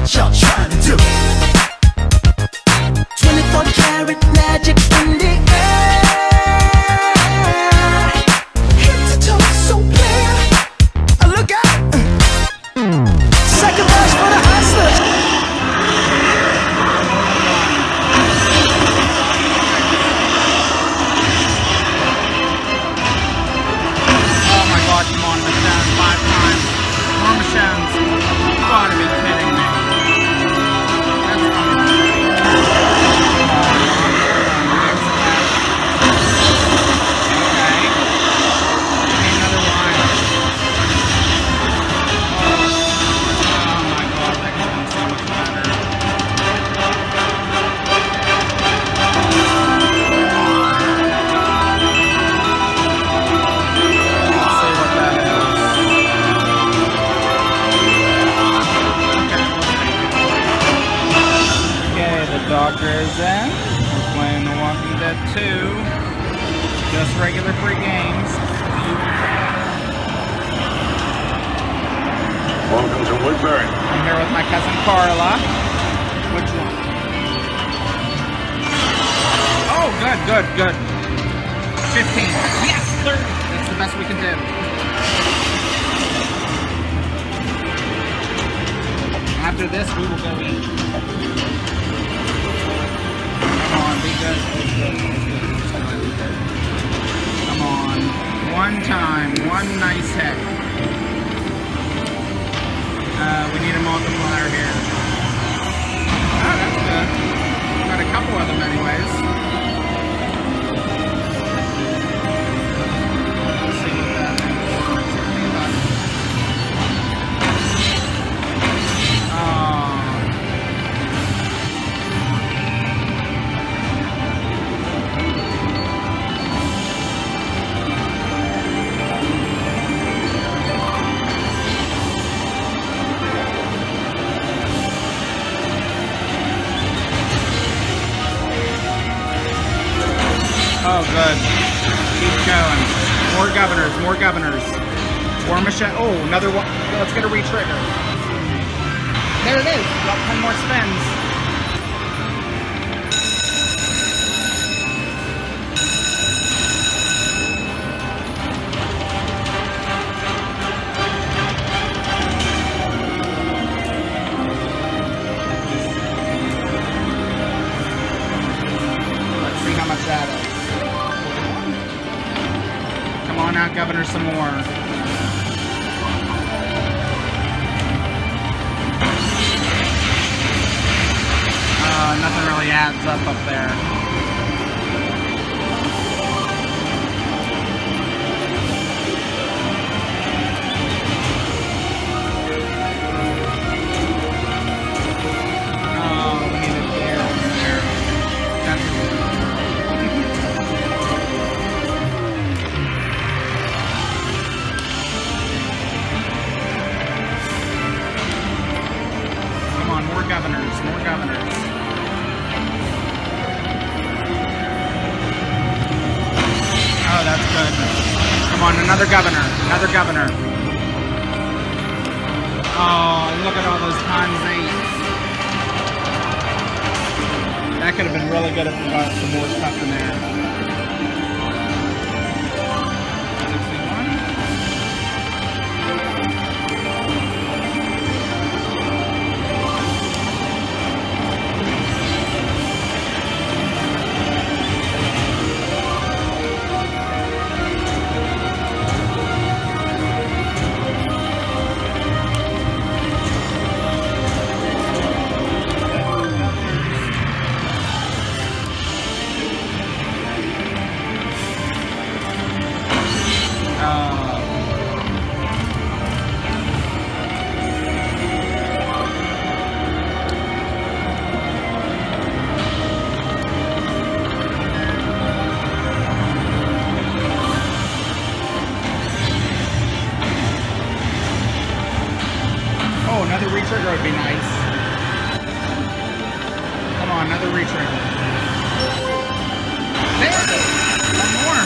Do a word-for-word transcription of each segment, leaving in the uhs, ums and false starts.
what y'all trying to do? Twenty-four karat magic in the air, head to toe so clear. Oh, look out! Second verse for the hustlers. Oh my God, come on, Michonne, five times. More Michonnes. You gotta be kidding me. That's not okay. Give me another line. Oh my God, that could have been so much better. Let's see what that is. Okay, the doctor is in. We're playing The Walking Dead two. Just regular free games. Welcome to Woodbury. I'm here with my cousin Carla. Which one? Oh, good, good, good. fifteen. Yes, thirty. That's the best we can do. After this, we will go eat. Come on, be good. Be good, be good. Come on. One time. One nice hit. Uh, we need a multiplier here. Oh, that's good. Got a couple of them anyways. Let's see what that is. sixteen bucks. Oh. Oh, good. Keep going. More governors, more governors. More Michelle. Oh, another one. Let's get a re-trigger. There it is. Got ten more spins. Let's see how much that is. Come on out, Governor, some more. Uh, nothing really adds up up there. Oh, we need it there. There. That's Come on, more governors, more governors. Oh, that's good. Come on, another governor, another governor. Oh, look at all those times eights. That could have been really good if we got some more stuff in there. sixty-one. Another re-trigger would be nice. Come on, another re-trigger. There it is! One more!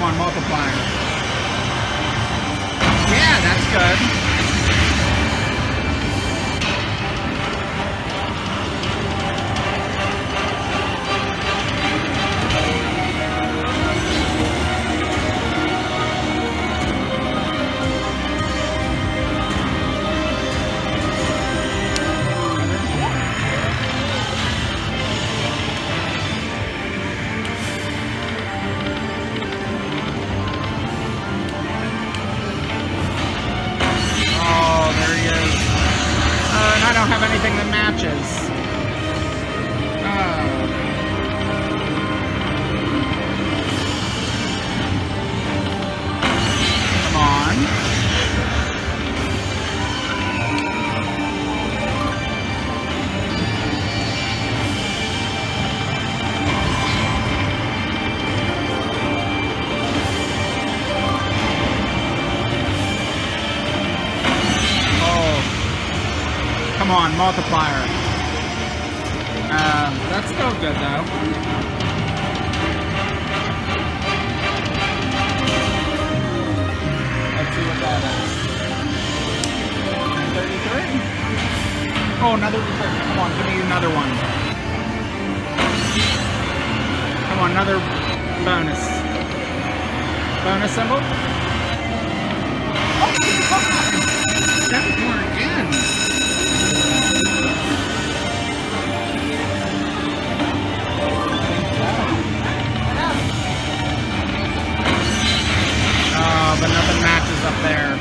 on, multiplier. Yeah, that's good. Anything that matches. Oh. Come on. Come on, multiplier. Uh, that's still good though. Let's see what that is. thirty-three? Oh, another return. Come on, give me another one. Come on, another bonus. Bonus symbol? Oh, God! Seven more again! Oh, but nothing matches up there.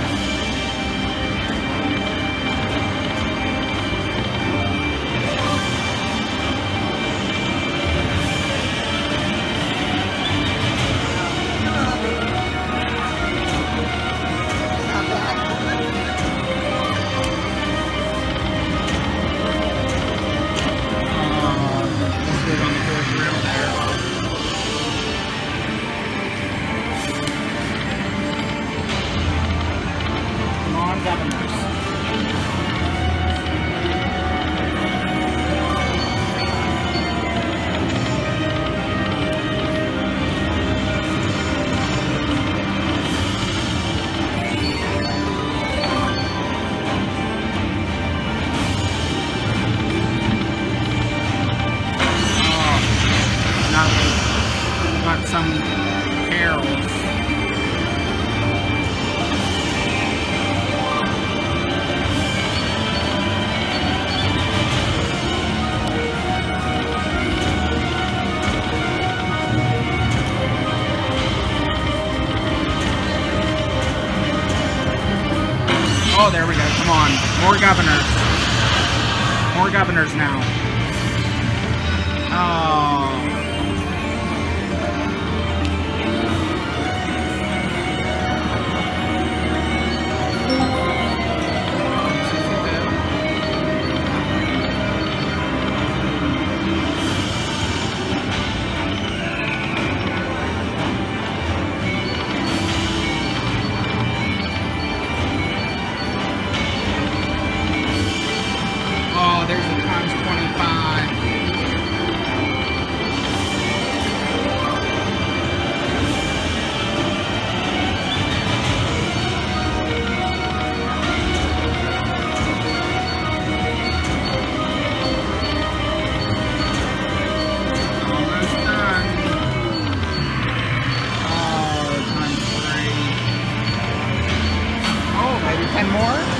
Some carols. Oh, there we go. Come on. More governors. More governors now. Oh. There's a times twenty-five. Almost done. Oh, times three. Oh, maybe ten more?